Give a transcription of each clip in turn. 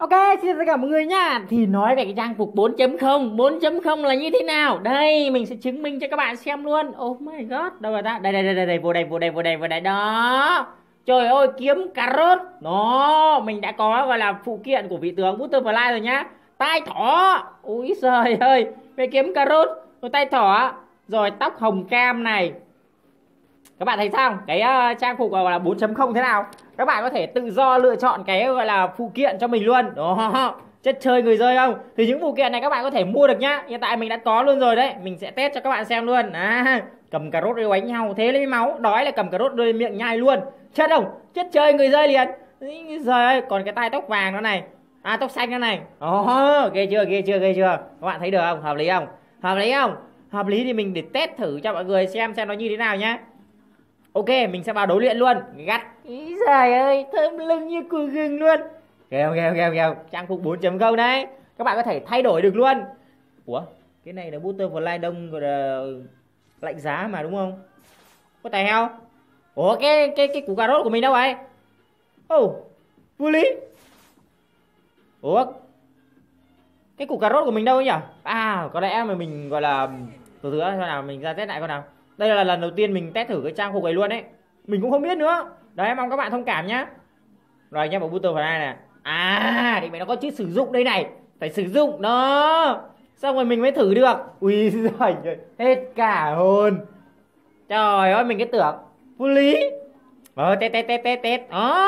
Ok, xin tất cả mọi người nha. Thì nói về cái trang phục 4.0, 4.0 là như thế nào? Đây, mình sẽ chứng minh cho các bạn xem luôn. Oh my god, đâu rồi ta? Đây đây đây đây, đây. Vô đây đó. Trời ơi, kiếm cà rốt. Đó, mình đã có gọi là phụ kiện của vị tướng Butterfly rồi nhá. Tai thỏ. Úi giời ơi, về kiếm cà rốt, rồi tai thỏ, rồi tóc hồng cam này. Các bạn thấy sao cái trang phục gọi là 4.0 thế nào? Các bạn có thể tự do lựa chọn cái gọi là phụ kiện cho mình luôn đó. Chất chơi người rơi không? Thì những phụ kiện này các bạn có thể mua được nhá. Hiện tại mình đã có luôn rồi đấy. Mình sẽ test cho các bạn xem luôn. Cầm cà rốt đi đánh nhau thế lấy máu, đói là cầm cà rốt đưa lên miệng nhai luôn. Chất không? Chất chơi người rơi liền. Giời ơi, còn cái tai tóc vàng nó này. Tóc xanh nó này. Ghê chưa? Các bạn thấy được không? Hợp lý không? Hợp lý không? Hợp lý thì mình để test thử cho mọi người xem nó như thế nào nhá. Ok, mình sẽ vào đấu luyện luôn. Gắt. Ý giời ơi, thơm lưng như cùi gừng luôn. Ghê không? Trang phục 4.0 đấy. Các bạn có thể thay đổi được luôn. Ủa, cái này là Butterfly đông gọi là lạnh giá mà đúng không? Có tài heo. Ủa, cái củ cà rốt của mình đâu vậy? Vô lý. Ủa, cái củ cà rốt của mình đâu nhỉ? Có lẽ mà mình gọi là từ từ xem nào, mình ra test lại con nào. Đây là lần đầu tiên mình test thử cái trang phục này luôn đấy. Mình cũng không biết nữa. Đấy, mong các bạn thông cảm nhá. Rồi nhá, vào Butterfly này. Thì mày nó có chữ sử dụng đây này. Phải sử dụng đó. Xong rồi mình mới thử được. Ui giời ơi, hết cả hồn. Trời ơi, mình cái tưởng vô lý. Test.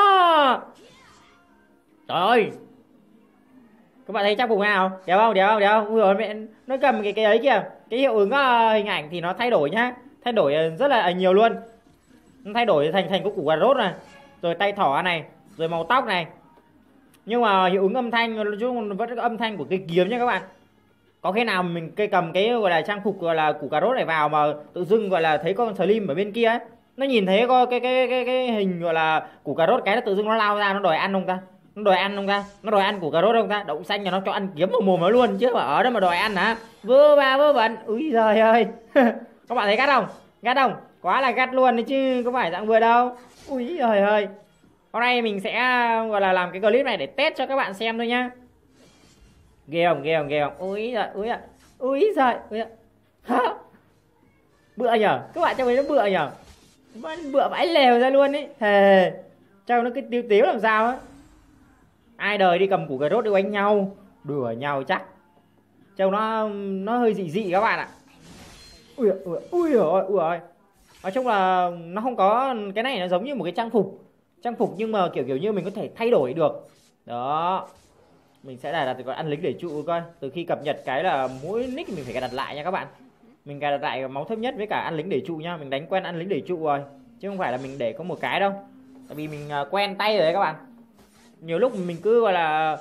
Trời ơi, các bạn thấy trang phục nào đẹp không? Ui rồi mẹ, nó cầm cái ấy kìa, cái hiệu ứng hình ảnh thì nó thay đổi nhá, thay đổi rất là nhiều luôn. Nó thay đổi thành cái củ cà rốt này, rồi tay thỏ này, rồi màu tóc này. Nhưng mà hiệu ứng âm thanh vẫn có âm thanh của cái kiếm nha các bạn. Có khi nào mình cầm cái gọi là trang phục gọi là củ cà rốt này vào mà tự dưng gọi là thấy con Slim ở bên kia ấy, nó nhìn thấy có cái hình gọi là củ cà rốt, cái nó tự dưng nó lao ra, nó đòi ăn không ta? Nó đòi ăn củ cà rốt không ta? Đậu xanh nhà nó cho ăn kiếm vào mồm nó luôn chứ mà ở đó mà đòi ăn hả? Vơ va vơ vẩn. Úi giời ơi. Các bạn thấy gắt không? Gắt không? Quá là gắt luôn đấy chứ có phải dạng vừa đâu. Úi giời ơi. Hôm nay mình sẽ gọi là làm cái clip này để test cho các bạn xem thôi nhá. Ghê không? Úi giời. Bựa nhở? Các bạn cho mình nó bựa nhở? Bựa vãi lèo ra luôn ấy. Thề. Cho nó cái tiêu tiếu làm sao á. Ai đời đi cầm củ cà rốt đi đánh nhau, đùa nhau chắc. Trông nó hơi dị dị các bạn ạ. Ui ơi. Nói chung là nó không có cái này, nó giống như một cái trang phục nhưng mà kiểu như mình có thể thay đổi được. Đó. Mình sẽ đặt gọi ăn lính để trụ coi. Từ khi cập nhật cái là mỗi nick mình phải cài đặt lại nha các bạn. Mình cài đặt lại máu thấp nhất với cả ăn lính để trụ nha. Mình đánh quen ăn lính để trụ rồi, chứ không phải là mình để có một cái đâu. Tại vì mình quen tay rồi đấy các bạn. Nhiều lúc mình cứ gọi là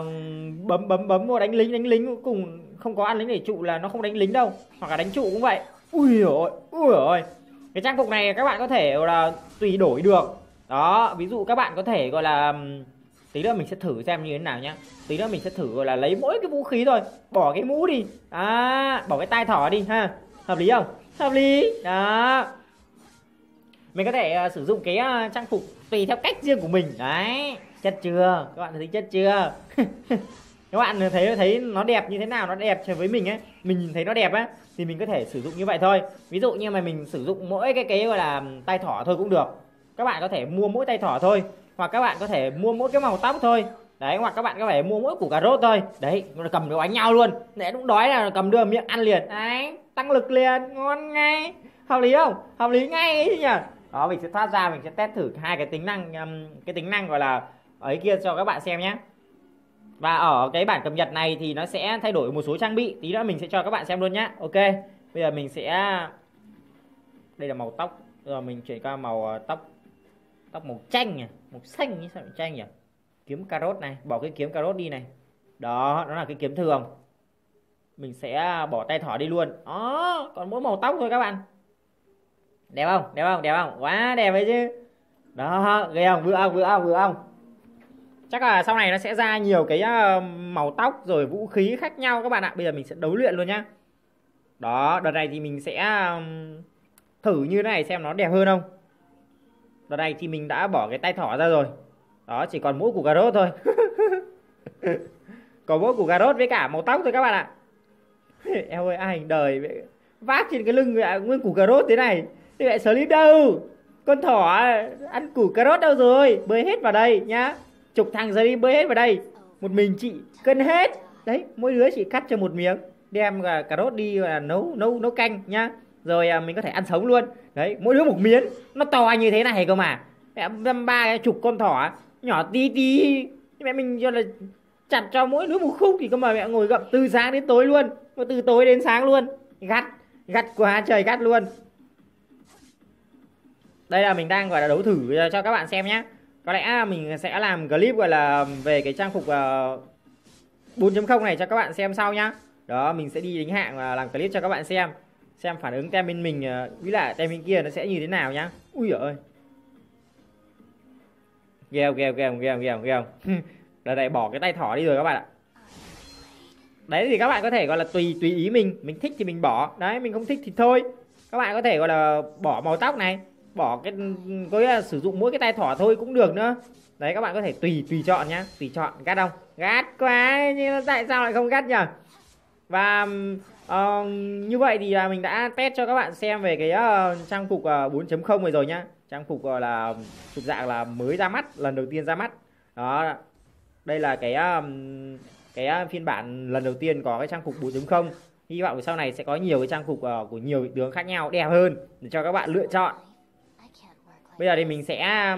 bấm vô đánh lính cùng không có ăn lính để trụ là nó không đánh lính đâu, hoặc là đánh trụ cũng vậy. Ui ôi, cái trang phục này các bạn có thể gọi là tùy đổi được đó. Ví dụ các bạn có thể gọi là tí nữa mình sẽ thử xem như thế nào nhá. Tí nữa mình sẽ thử gọi là lấy mỗi cái vũ khí thôi, bỏ cái mũ đi, bỏ cái tai thỏ đi ha. Hợp lý không? Hợp lý đó. Mình có thể sử dụng cái trang phục tùy theo cách riêng của mình đấy. Chất chưa? Các bạn thấy chất chưa? Các bạn thấy nó đẹp như thế nào, nó đẹp với mình ấy, mình nhìn thấy nó đẹp á thì mình có thể sử dụng như vậy thôi. Ví dụ như mà mình sử dụng mỗi cái gọi là tai thỏ thôi cũng được. Các bạn có thể mua mỗi tai thỏ thôi, hoặc các bạn có thể mua mỗi cái màu tóc thôi. Đấy, hoặc các bạn có thể mua mỗi củ cà rốt thôi. Đấy, cầm nó đánh nhau luôn. Để đúng đói là cầm đưa miệng ăn liền. Đấy, tăng lực liền, ngon ngay. Hợp lý không? Hợp lý ngay ấy nhỉ? Đó, mình sẽ thoát ra, mình sẽ test thử hai cái tính năng gọi là ấy kia cho các bạn xem nhé. Và ở cái bản cập nhật này thì nó sẽ thay đổi một số trang bị, tí nữa mình sẽ cho các bạn xem luôn nhé. Ok, bây giờ mình sẽ, đây là màu tóc, rồi mình chuyển qua màu tóc màu chanh nhỉ, màu xanh như sao chanh nhỉ. Kiếm cà rốt này, bỏ cái kiếm cà rốt đi này. Đó, nó là cái kiếm thường. Mình sẽ bỏ tay thỏ đi luôn. Đó, còn mỗi màu tóc thôi các bạn. Đẹp không? Quá đẹp ấy chứ. Đó, ghê không? Vừa không? Chắc là sau này nó sẽ ra nhiều cái màu tóc rồi vũ khí khác nhau các bạn ạ. Bây giờ mình sẽ đấu luyện luôn nhá. Đó, đợt này thì mình sẽ thử như thế này xem nó đẹp hơn không. Đợt này thì mình đã bỏ cái tay thỏ ra rồi. Đó, chỉ còn mỗi củ cà rốt thôi. Có mỗi củ cà rốt với cả màu tóc thôi các bạn ạ. Eo ơi, ai đời vác trên cái lưng nguyên củ cà rốt thế này. Thế lại Sleep đâu? Con thỏ ăn củ cà rốt đâu rồi? Bơi hết vào đây nhá. Chục thằng Sleep bơi hết vào đây. Một mình chị cân hết. Đấy, mỗi đứa chị cắt cho một miếng, đem cà rốt đi nấu canh nhá. Rồi mình có thể ăn sống luôn. Đấy, mỗi đứa một miếng, nó to như thế này cơ mà. Mẹ ba chục con thỏ nhỏ tí tí, mẹ mình cho là chặt cho mỗi đứa một khúc thì cơ mà mẹ ngồi gặm từ sáng đến tối luôn, từ tối đến sáng luôn. Gắt quá trời gắt luôn. Đây là mình đang gọi là đấu thử cho các bạn xem nhé. Có lẽ mình sẽ làm clip gọi là về cái trang phục 4.0 này cho các bạn xem sau nhá. Đó, mình sẽ đi đánh hạng và làm clip cho các bạn xem phản ứng tem bên mình với lại tem bên kia nó sẽ như thế nào nhá. Ui giời ơi, ghê. Đợt này bỏ cái tay thỏ đi rồi các bạn ạ. Đấy thì các bạn có thể gọi là tùy ý mình thích thì mình bỏ, đấy mình không thích thì thôi. Các bạn có thể gọi là bỏ màu tóc này, bỏ có sử dụng mỗi cái tay thỏ thôi cũng được nữa. Đấy, các bạn có thể tùy chọn nhá, tùy chọn. Gắt không? Gắt quá, nhưng tại sao lại không gắt nhỉ? Và như vậy thì là mình đã test cho các bạn xem về cái trang phục 4.0 này rồi nhá. Trang phục gọi là thuộc dạng là mới ra mắt, lần đầu tiên ra mắt. Đó, đây là cái phiên bản lần đầu tiên có cái trang phục 4.0. Hy vọng sau này sẽ có nhiều cái trang phục của nhiều vị tướng khác nhau đẹp hơn để cho các bạn lựa chọn. Bây giờ thì mình sẽ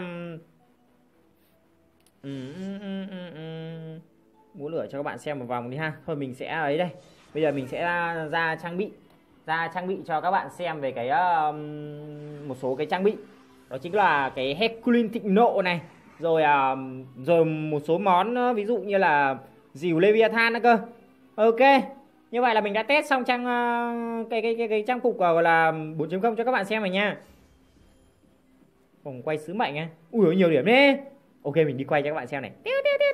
múa lửa cho các bạn xem một vòng đi ha. Thôi mình sẽ ấy đây. Bây giờ mình sẽ ra trang bị cho các bạn xem về cái một số cái trang bị. Đó chính là cái Hercules thịnh nộ này, rồi một số món ví dụ như là dìu Leviathan nữa cơ. Ok, như vậy là mình đã test xong cái trang phục gọi là 4.0 cho các bạn xem rồi nha. Vòng quay sứ mệnh á, ui nhiều điểm đấy. Ok, mình đi quay cho các bạn xem này. Tiêu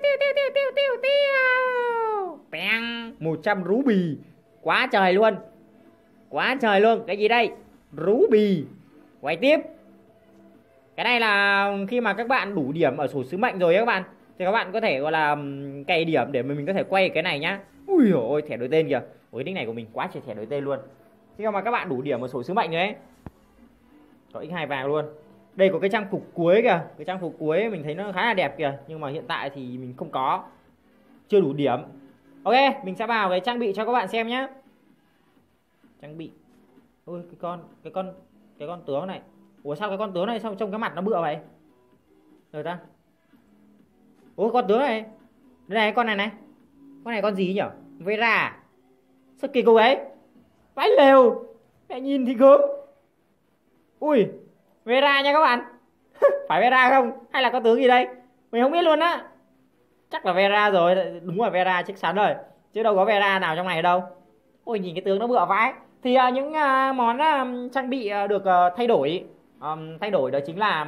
100 ruby, quá trời luôn. Cái gì đây? Ruby. Quay tiếp. Cái này là khi mà các bạn đủ điểm ở sổ sứ mệnh rồi các bạn, thì các bạn có thể gọi là cày điểm để mình có thể quay cái này nhá. Ui ôi, thẻ đổi tên kìa. Ôi, cái nick này của mình quá trời thẻ đổi tên luôn. Khi mà các bạn đủ điểm ở sổ sứ mệnh rồi ấy, có x2 vàng luôn. Đây có cái trang phục cuối kìa, cái trang phục cuối mình thấy nó khá là đẹp kìa, nhưng mà hiện tại thì mình không có, chưa đủ điểm. Ok, mình sẽ vào cái trang bị cho các bạn xem nhé. Trang bị. Ôi, cái con tướng này. Ủa sao cái con tướng này sao trông cái mặt nó bựa vậy? Rồi ta. Ủa con tướng này. Đây này, con này. Con này con gì nhỉ? Vera. Sao kỳ cục ấy? Vãi lều. Mẹ nhìn thì gớm. Ui, Vera nha các bạn. Phải Vera không? Hay là có tướng gì đây? Mình không biết luôn á. Chắc là Vera rồi. Đúng là Vera chắc chắn rồi. Chứ đâu có Vera nào trong này đâu. Ôi nhìn cái tướng nó bựa vãi. Thì những món trang bị được thay đổi. Thay đổi đó chính là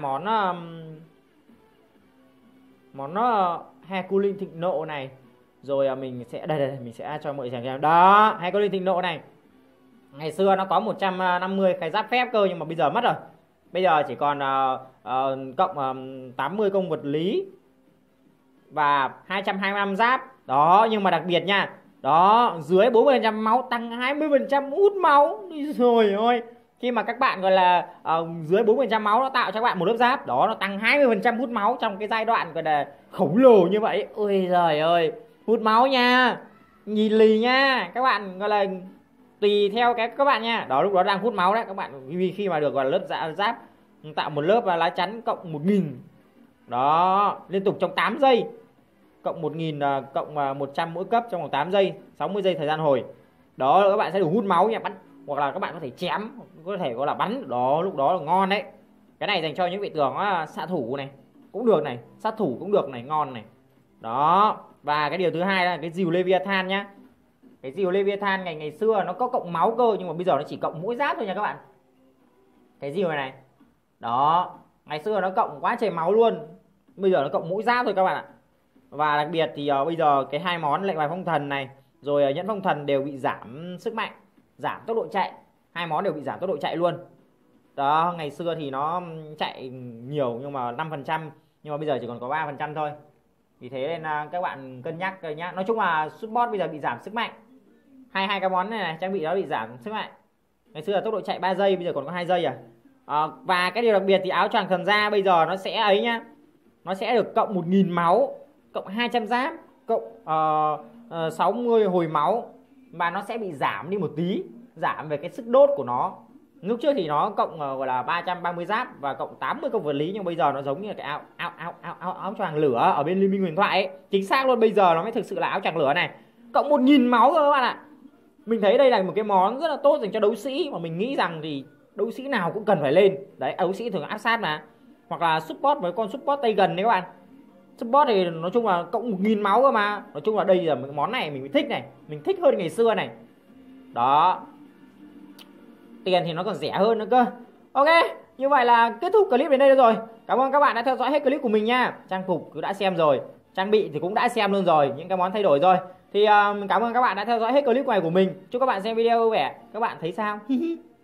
món Hercules thịnh nộ này. Rồi mình sẽ đây mình sẽ cho mọi người xem. Đó, Hercules thịnh nộ này. Ngày xưa nó có 150 khải giáp phép cơ, nhưng mà bây giờ mất rồi. Bây giờ chỉ còn cộng 80 công vật lý và 225 giáp. Đó, nhưng mà đặc biệt nha. Đó, dưới 40% máu tăng 20% hút máu. Rồi ôi. Khi mà các bạn gọi là dưới 40% máu nó tạo cho các bạn một lớp giáp. Đó, nó tăng 20% hút máu trong cái giai đoạn gọi là khổng lồ như vậy. Ôi giời ơi, hút máu nha. Nhìn lì nha. Các bạn gọi là tùy theo cái các bạn nha. Đó, lúc đó đang hút máu đấy các bạn, vì khi mà được gọi là lớp giáp tạo một lớp lá chắn cộng 1000. Đó, liên tục trong 8 giây. Cộng 1000 cộng 100 mỗi cấp trong vòng 8 giây, 60 giây thời gian hồi. Đó, các bạn sẽ đủ hút máu nha, bắn hoặc là các bạn có thể chém, có thể gọi là bắn. Đó, lúc đó là ngon đấy. Cái này dành cho những vị tướng xạ thủ này cũng được này, sát thủ cũng được này, ngon này. Đó, và cái điều thứ hai là cái dìu Leviathan nhá. Cái dìu Leviathan ngày xưa nó có cộng máu cơ, nhưng mà bây giờ nó chỉ cộng mũi giáp thôi nha các bạn. Cái dìu này. Đó, ngày xưa nó cộng quá trời máu luôn, bây giờ nó cộng mũi giáp thôi các bạn ạ. Và đặc biệt thì bây giờ cái hai món lệnh bài phong thần này rồi nhẫn phong thần đều bị giảm sức mạnh, giảm tốc độ chạy. Hai món đều bị giảm tốc độ chạy luôn. Đó, ngày xưa thì nó chạy nhiều nhưng mà 5%, nhưng mà bây giờ chỉ còn có 3% thôi. Vì thế nên các bạn cân nhắc rồi nhá. Nói chung là support bây giờ bị giảm sức mạnh. Hai cái món này trang bị nó bị giảm sức mạnh. Ngày xưa là tốc độ chạy 3 giây, bây giờ còn có 2 giây à. Và cái điều đặc biệt thì áo choàng thần gia bây giờ nó sẽ ấy nhá. Nó sẽ được cộng 1000 máu, cộng 200 giáp, cộng 60 hồi máu. Và nó sẽ bị giảm đi một tí, giảm về cái sức đốt của nó. Lúc trước thì nó cộng gọi là 330 giáp và cộng 80 công vật lý, nhưng bây giờ nó giống như là cái áo choàng lửa ở bên Liên minh huyền thoại ấy. Chính xác luôn, bây giờ nó mới thực sự là áo choàng lửa này. Cộng 1000 máu rồi các bạn ạ. Mình thấy đây là một cái món rất là tốt dành cho đấu sĩ, mà mình nghĩ rằng thì đấu sĩ nào cũng cần phải lên. Đấy, đấu sĩ thường áp sát mà. Hoặc là support với con support tay gần đấy các bạn. Support thì nói chung là cộng 1000 máu cơ mà. Nói chung là đây là món này mình thích này, mình thích hơn ngày xưa này. Đó. Tiền thì nó còn rẻ hơn nữa cơ. Ok, như vậy là kết thúc clip đến đây rồi. Cảm ơn các bạn đã theo dõi hết clip của mình nha. Trang phục cũng đã xem rồi, trang bị thì cũng đã xem luôn rồi, những cái món thay đổi rồi. Thì mình cảm ơn các bạn đã theo dõi hết clip này của mình. Chúc các bạn xem video vui vẻ. Các bạn thấy sao?